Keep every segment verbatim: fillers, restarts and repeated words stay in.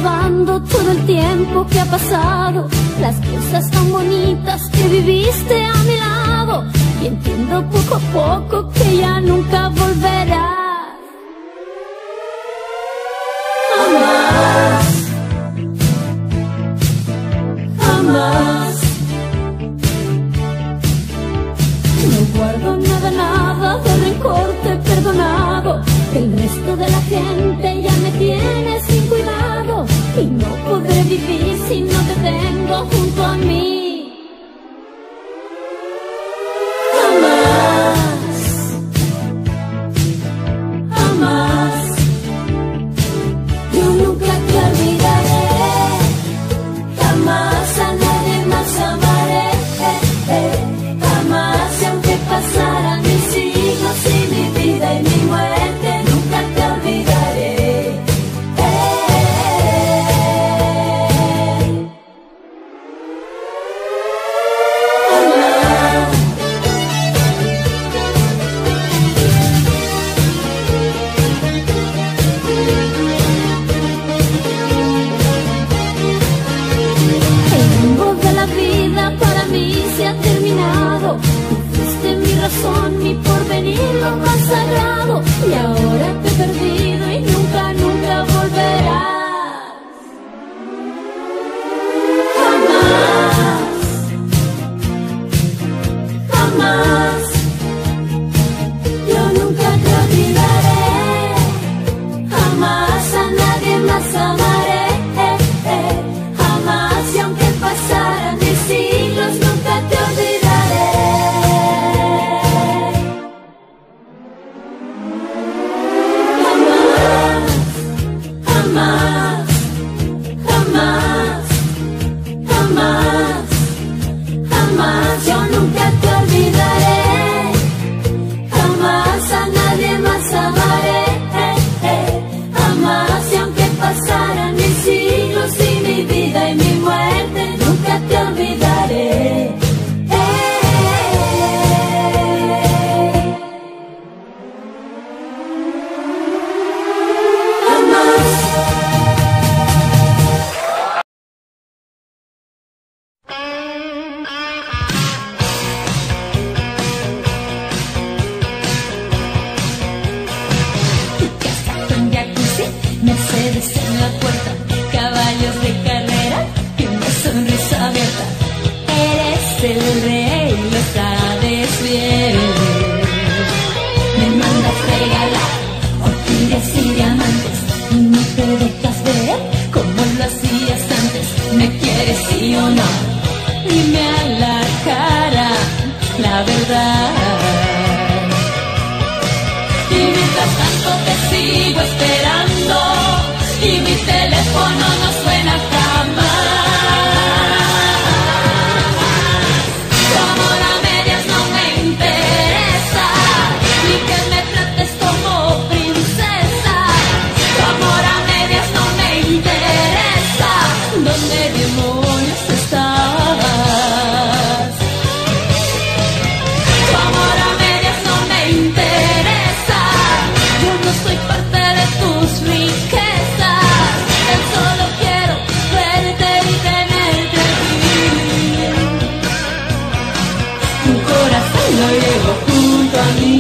recordando todo el tiempo que ha pasado, las cosas tan bonitas que viviste a mi lado, y entiendo poco a poco que ya nunca volverás. Jamás, jamás. No guardo nada, nada de rencor, te he perdonado. El resto de la gente ya me tiene sin cuidado, y no podré vivir si no te tengo junto a mí. Jamás, jamás. Yo nunca te olvidaré, jamás a nadie más amaré, eh, eh, jamás, y aunque pasaran mis siglos y mi vida y mi muerte, nunca te olvidaré. Eh, El rumbo de la vida para mí se ha terminado. Tú fuiste mi razón, mi porvenir, lo más sagrado, y ahora te he perdido y nunca, nunca volverás. Jamás, jamás. Yo nunca te olvidaré, jamás a nadie más amaré, eh, eh, jamás, y aunque pasaran mis siglos, nunca te olvidaré. Jamás, jamás, jamás, jamás, jamás. Yo nunca te olvidaré, jamás a nadie más amaré, eh, eh, jamás, y aunque pasaran mis siglos y mi vida y mi muerte, nunca te olvidaré. Eh, jamás. Tu casa con jacuzzi, Mercedes en la puerta, caballos de carrera y una sonrisa abierta. Eres el rey, lo sabes bien. Me mandas regalar orquídeas y diamantes, y no te dejas ver como lo hacías antes. ¿Me quieres sí o no? Dime a la cara la verdad. Y mientras tanto te sigo esperando, y mi teléfono no suena jamás. Tu amor a medias no me interesa, ni que me trates como princesa. Tu amor a medias no me interesa. ¿Dónde demonios estás? Tu amor a medias no me interesa. Yo no soy parte de tus riquezas. Tan solo quiero verte y tenerte aquí. Tu corazón lo llevo junto a mí.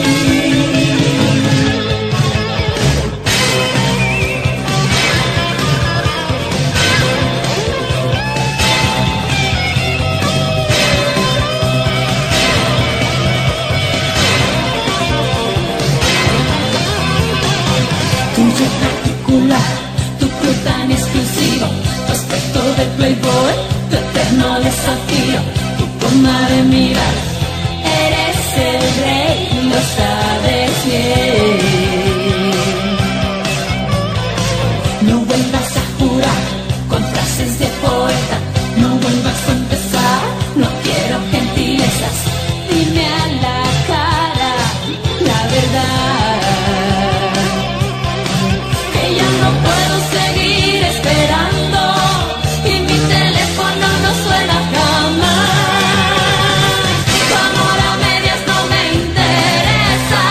Tuyo particular, tu club tan exclusivo, tu aspecto de playboy, tu eterno desafío, tu forma de mirar. Eres el rey, lo sabes bien. No vuelvas a jurar con frases de poeta, no vuelvas a empezar, no quiero gentilezas. Dime a la cara la verdad, que ya no puedo seguir esperando, y mi teléfono no suena jamás. Tu amor a medias no me interesa.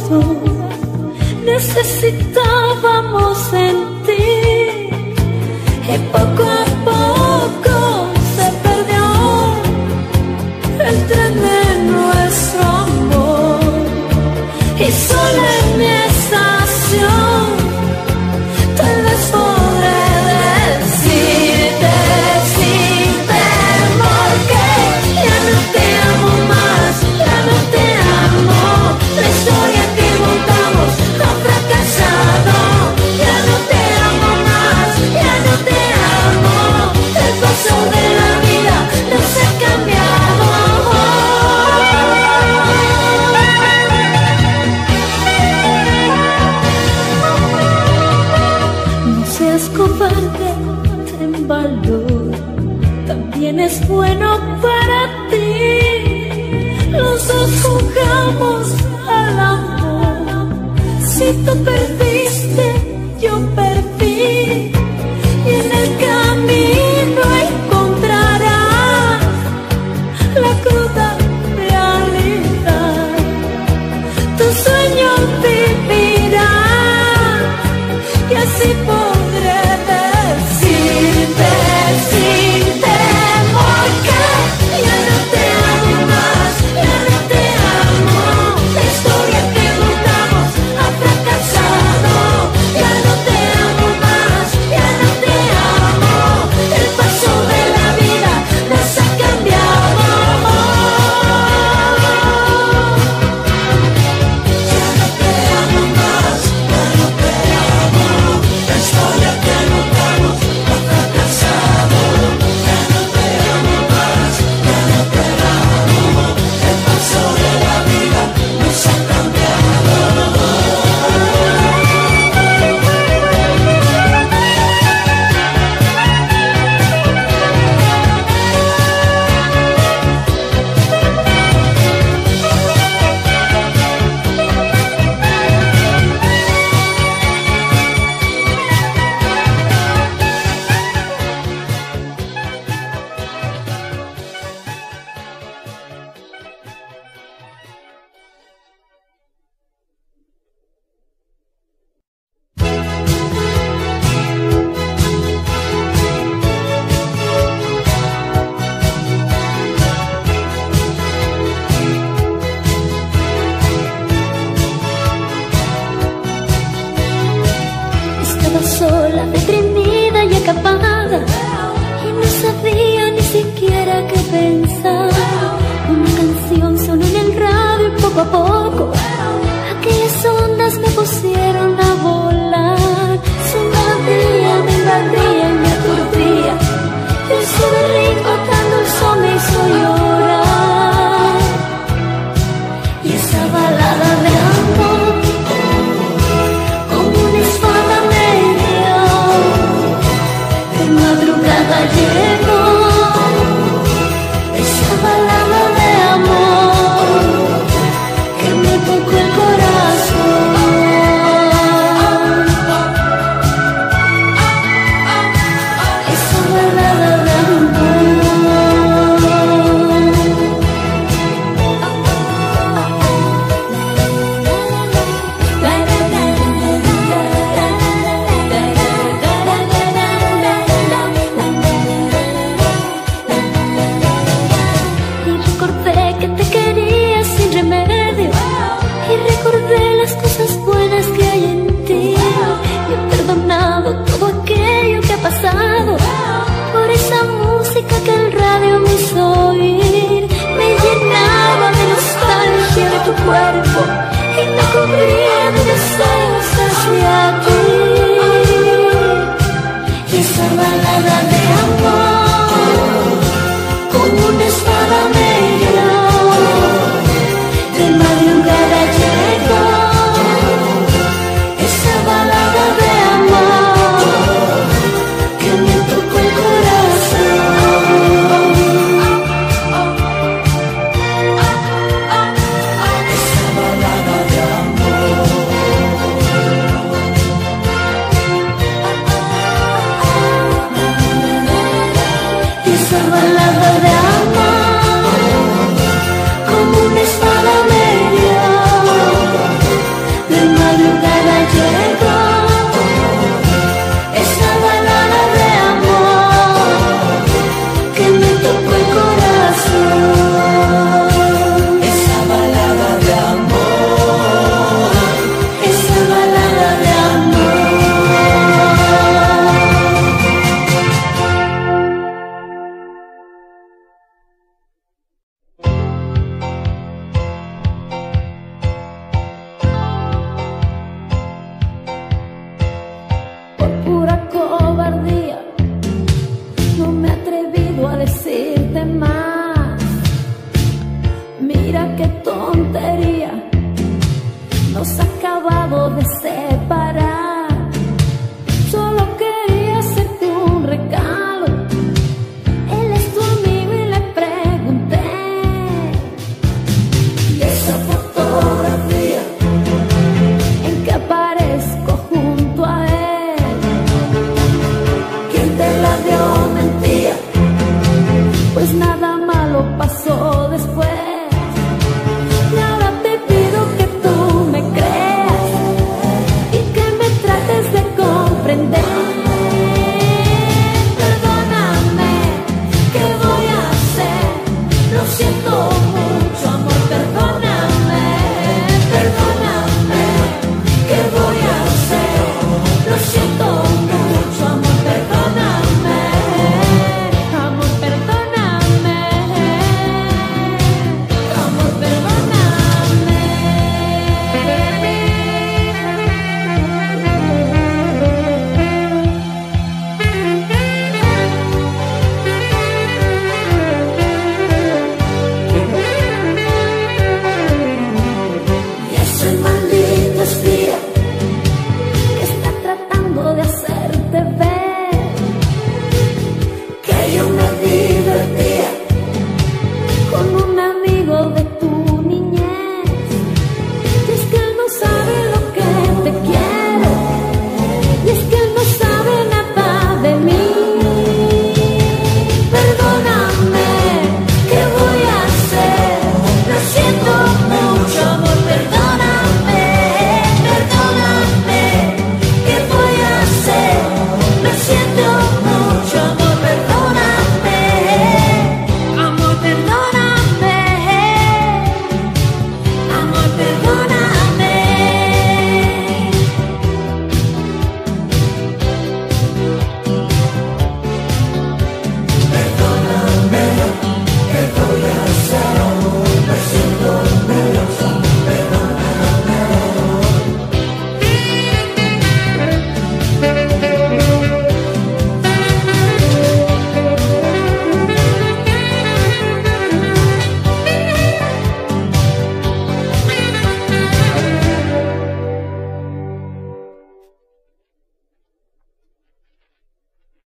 momento necesitábamos sentir, y poco a poco se perdió el tren de nuestro amor. Y solo en mi estación tal vez podré decirte sin temor que ya no te amo más, ya no te amo. La historia que montamos ha fracasado. Ya no te amo más, ya no te amo. El paso de la vida nos ha cambiado. No seas cobarde, ten valor, también es bueno para ti. Los dos jugamos al amor. Si tú perdiste, yo perdí, y en el camino encontrarás la cruda realidad. Tu sueño vivirá, y así podré decirte sin temor que ya no te amo más, ya no te amo. La historia que montamos ha fracasado. Ya no te amo más, ya no te amo. El paso de la vida nos ha cambiado. Ya no te amo más, ya no te amo. La historia que montamos ha fracasado. Ya no te amo más, ya no te amo. El paso de la vida nos ha cambiado. Estaba sola, deprimida y acabada, y no sabía ni siquiera qué pensar. Una canción sonó en el radio y poco a poco aquellas ondas me pusieron a volar. Su melodía me invadía y me aturdía, y el suave ritmo tan dulce me hizo llorar. Y esa balada de amor como una espada me hirió. De madrugada llegó esa balada de amor que me tocó el corazón. Esa balada de Y recordé que te quería sin remedio, y recordé las cosas buenas que hay en ti. Y he perdonado todo aquello que ha pasado por esa música que el radio me hizo oír. Me llenaba de nostalgia de tu cuerpo y me cubría de deseos hacia ti. Y esa balada de amor como una espada me hirió. De madrugada llegó esa balada de amor que me tocó el corazón. Esa balada de amor. nos